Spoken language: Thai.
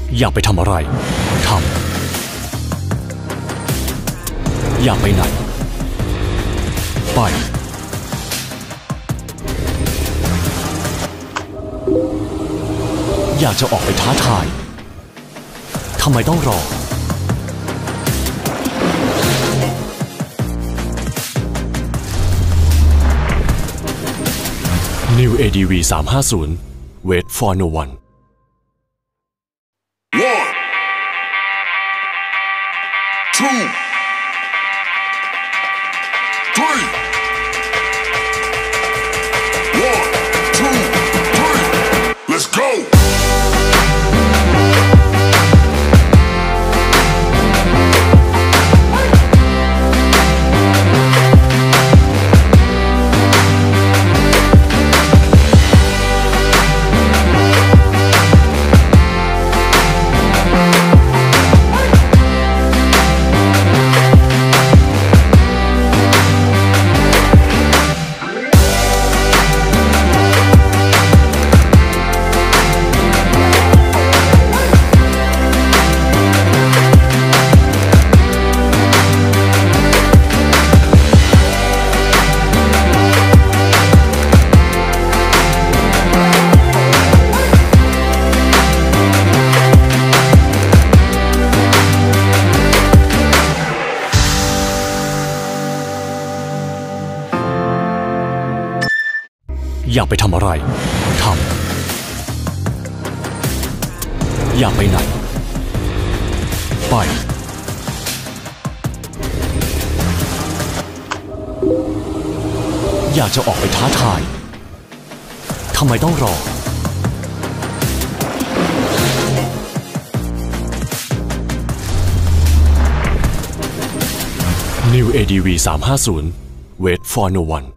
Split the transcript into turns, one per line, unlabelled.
อยากไปทำอะไรทำอยากไปไหนไปอยากจะออกไปท้าทายทำไมต้องรอNew ADV 350 Wait for no one
1 2 3 1 2 3 Let's go
อยากไปทำอะไรทำอยากไปไหนไปอยากจะออกไปท้าทายทำไมต้องรอNew ADV 350 Wait for no one